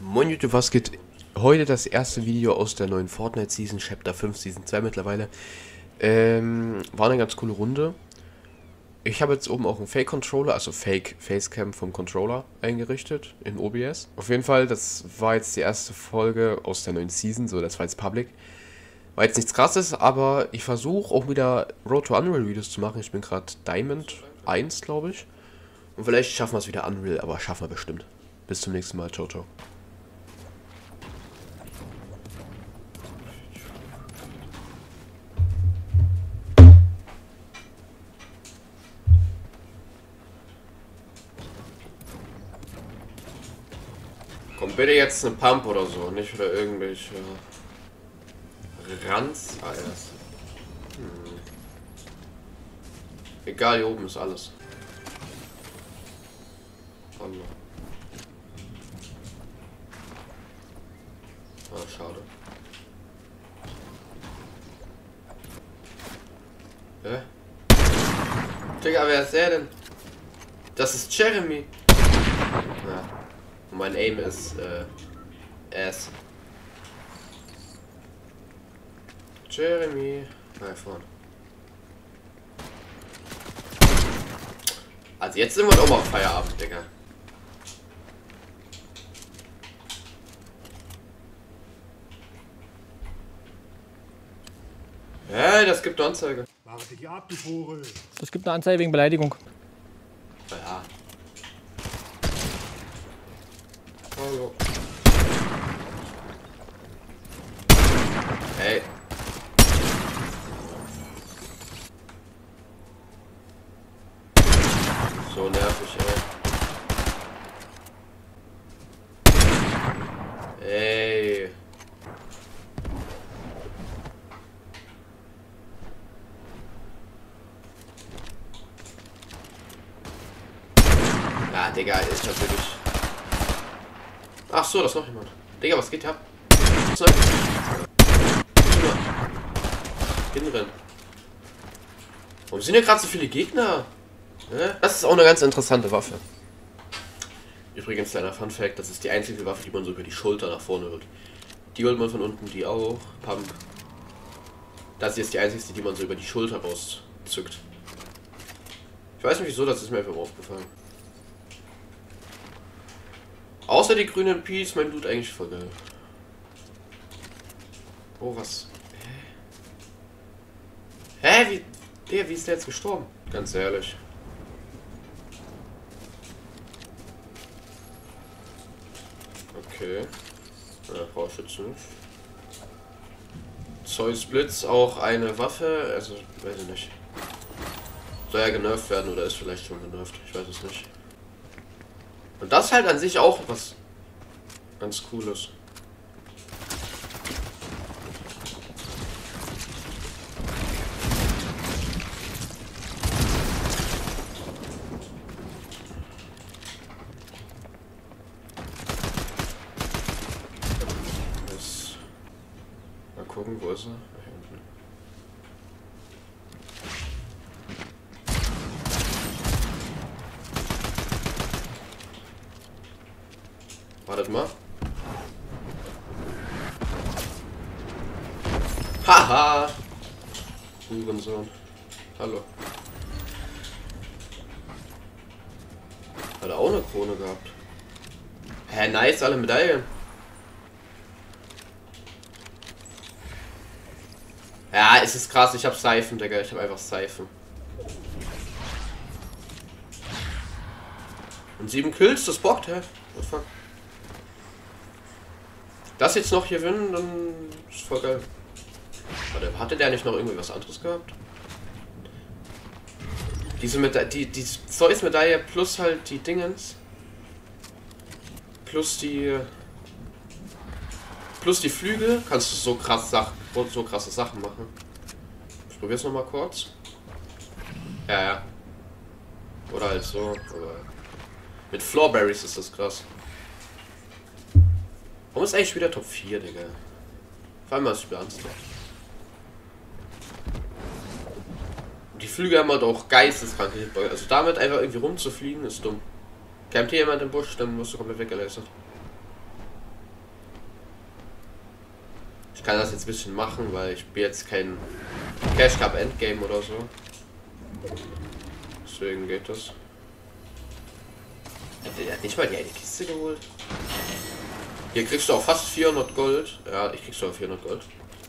Moin YouTube, was geht? Heute das erste Video aus der neuen Fortnite Season, Chapter 5, Season 2 mittlerweile. War eine ganz coole Runde. Ich habe jetzt oben auch einen Fake-Controller, also Fake-Facecam vom Controller eingerichtet in OBS. Auf jeden Fall, das war jetzt die erste Folge aus der neuen Season, so das war jetzt Public. War jetzt nichts krasses, aber ich versuche auch wieder Road to Unreal Videos zu machen. Ich bin gerade Diamond 1, glaube ich. Und vielleicht schaffen wir es wieder Unreal, aber schaffen wir bestimmt. Bis zum nächsten Mal, ciao, ciao. Komm bitte jetzt eine Pump oder so, nicht wieder irgendwelche Ranz alles. Egal, hier oben ist alles. Hallo. Ah, schade. Hä? Digga, wer ist der denn? Das ist Jeremy. Ja. Und mein Aim ist, S. Jeremy. Nein, vorne. Also jetzt sind wir doch mal auf Feierabend, Digga. Hey, das gibt eine Anzeige. Warte die ab, die Vogel. Es gibt eine Anzeige wegen Beleidigung. Ja. Hallo. Hey. So nervig, ey. Ey. Ja, Digga, ist natürlich. Ach so, da ist noch jemand. Digga, was geht ab? Hinrennen. Warum sind hier gerade so viele Gegner? Das ist auch eine ganz interessante Waffe. Übrigens, kleiner Funfact, das ist die einzige Waffe, die man so über die Schulter nach vorne holt. Die holt man von unten, die auch. Pump. Das hier ist die einzige, die man so über die Schulter rauszückt. Ich weiß nicht wieso, das ist mir einfach aufgefallen. Außer die grünen Peas, mein Loot eigentlich voll geil. Oh, was? Hä? Wie ist der jetzt gestorben? Ganz ehrlich. Okay. Ja, brauche ich jetzt nicht. Zeus Blitz auch eine Waffe, also, weiß ich nicht. Soll ja genervt werden oder ist vielleicht schon genervt, ich weiß es nicht. Und das halt an sich auch was ganz Cooles. Mal gucken, wo ist er? Hier unten. Wartet mal. Haha! Hurensohn. Hallo. Hat er auch eine Krone gehabt. Hä, nice, alle Medaillen. Ja, es ist krass, ich hab Seifen, Digga. Ich hab einfach Seifen. Und 7 Kills, das bockt, hä? What the fuck? Das jetzt noch hier gewinnen, dann ist voll geil. Warte, hatte der nicht noch irgendwie was anderes gehabt? Die Zeus-Medaille plus halt die Dingens. Plus die Flügel. Kannst du so krasse Sachen machen. Ich probier's nochmal kurz. Ja. Oder halt so. Oder mit Floorberries ist das krass. Warum ist eigentlich wieder Top 4, Digga? Vor allem, was ich beantwortet. Die Flüge haben halt auch geisteskranke Hitbox. Also damit einfach irgendwie rumzufliegen ist dumm. Campt hier jemand im Busch, dann wirst du komplett weggelastet. Ich kann das jetzt ein bisschen machen, weil ich bin jetzt kein Cash Cup Endgame oder so. Deswegen geht das. Der hat nicht mal die eine Kiste geholt. Hier kriegst du auch fast 400 Gold. Ja, ich krieg sogar 400 Gold.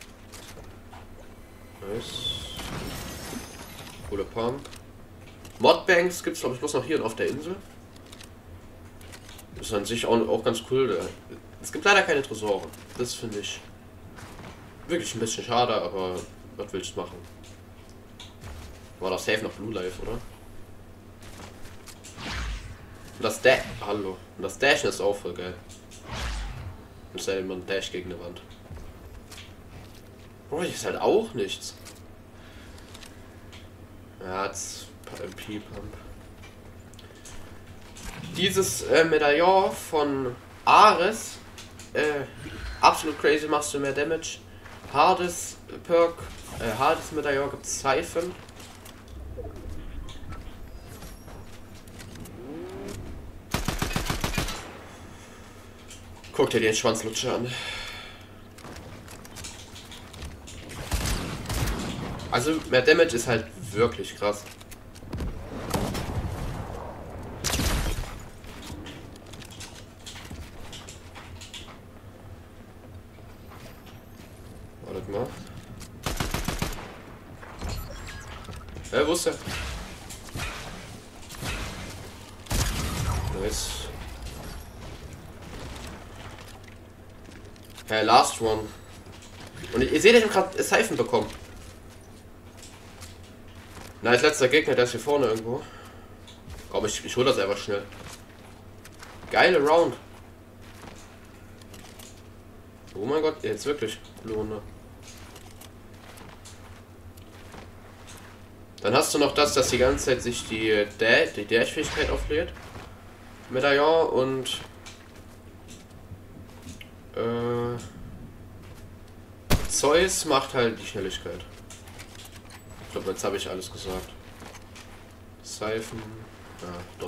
Nice. Coole Pump. Modbanks gibt es glaube ich bloß noch hier auf der Insel. Das ist an sich auch ganz cool. Es gibt leider keine Tresore. Das finde ich wirklich ein bisschen schade, aber was willst du machen? War doch safe noch Blue Life, oder? Und das Hallo. Und das Dashen ist auch voll geil. Es sei denn, man Dash gegen eine Wand. Boah, ist halt auch nichts. Ja, jetzt MP-Pump. Dieses Medaillon von Ares, absolut crazy, machst du mehr Damage. Hades Perk, Hades Medaillon gibt Siphon. Guck dir den Schwanzlutscher an. Also mehr Damage ist halt wirklich krass. Wartet mal. Wo ist der? Nice. Last one. Und ihr seht, ich habe gerade Siphon bekommen. Nice, letzter Gegner, der ist hier vorne irgendwo. Komm, ich hol das einfach schnell. Geile Round. Oh mein Gott, jetzt wirklich. Coole Runde. Dann hast du noch das, dass die ganze Zeit sich die Dash-Fähigkeit auflädt. Medaillon und Zeus macht halt die Schnelligkeit. Ich glaube, jetzt habe ich alles gesagt. Siphon. Ja, doch.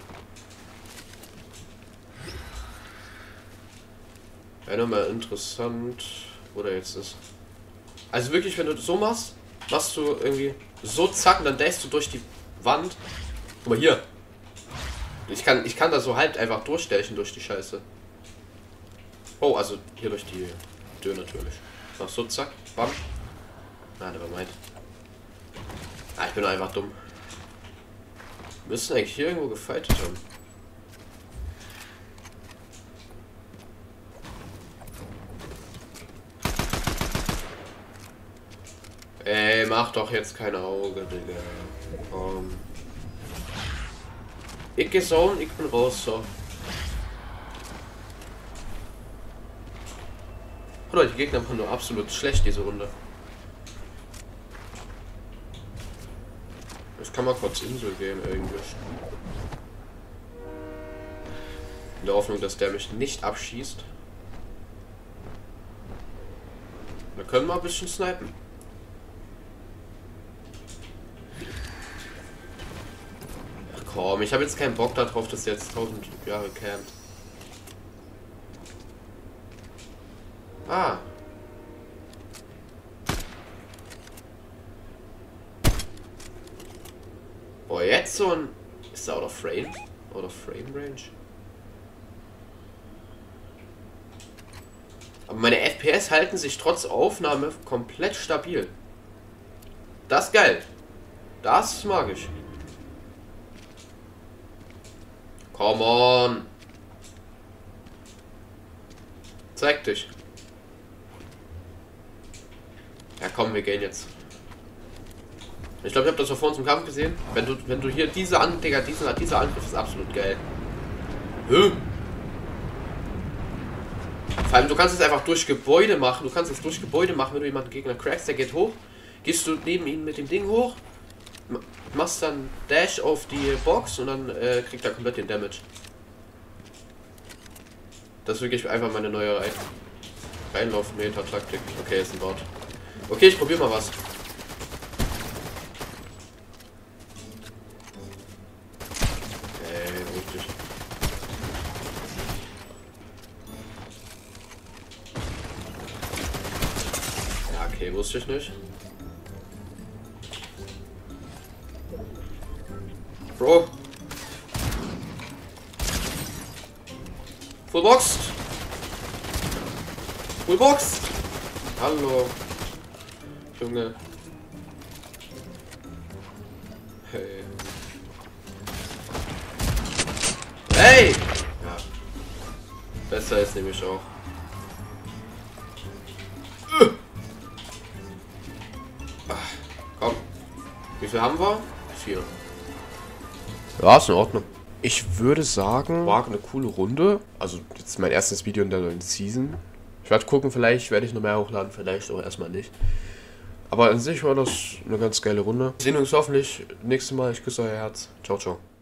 Ja, nochmal interessant, wo der jetzt ist. Also wirklich, wenn du das so machst, machst du irgendwie so zack und dann dashst du durch die Wand. Guck mal hier. Ich kann da so halt einfach durchstechen durch die Scheiße. Oh, also hier durch die Tür natürlich. Mach so zack, bam. Na, der war meint. Ah, ich bin einfach dumm. Wir müssen eigentlich hier irgendwo gefightet haben. Ey, mach doch jetzt kein Auge, Digga. Ich geh so und ich bin raus, so. Oh Leute, die Gegner waren nur absolut schlecht diese Runde. Ich kann mal kurz Insel gehen, irgendwie. In der Hoffnung, dass der mich nicht abschießt. Wir können mal ein bisschen snipen. Ach komm, ich habe jetzt keinen Bock darauf, dass er jetzt 1000 Jahre campt. Ah. Boah, jetzt so ein... Ist der out of frame? Out of frame range? Aber meine FPS halten sich trotz Aufnahme komplett stabil. Das ist geil. Das mag ich. Come on. Zeig dich. Ja komm, wir gehen jetzt. Ich glaube, ich habe das vor uns im Kampf gesehen. Wenn du hier dieser Angriff ist absolut geil. Vor allem, du kannst es einfach durch Gebäude machen. Du kannst es durch Gebäude machen, wenn du jemanden Gegner crackst, der geht hoch. Gehst du neben ihm mit dem Ding hoch, machst dann Dash auf die Box und dann kriegt er komplett den Damage. Das ist wirklich einfach meine neue Reinlauf-Meta-Taktik. Okay, ist ein Bot. Okay, ich probiere mal was. Richtig. Okay, wusste ich nicht. Bro. Fullboxed. Fullboxed. Hallo. Junge. Hey. Hey! Ja. Besser ist nämlich auch. Komm. Wie viel haben wir? 4. Ja, ist in Ordnung. Ich würde sagen, war eine coole Runde. Also jetzt mein erstes Video in der neuen Season. Ich werde gucken, vielleicht werde ich noch mehr hochladen, vielleicht auch erstmal nicht. Aber an sich war das eine ganz geile Runde. Wir sehen uns hoffentlich nächstes Mal. Ich küsse euer Herz. Ciao, ciao.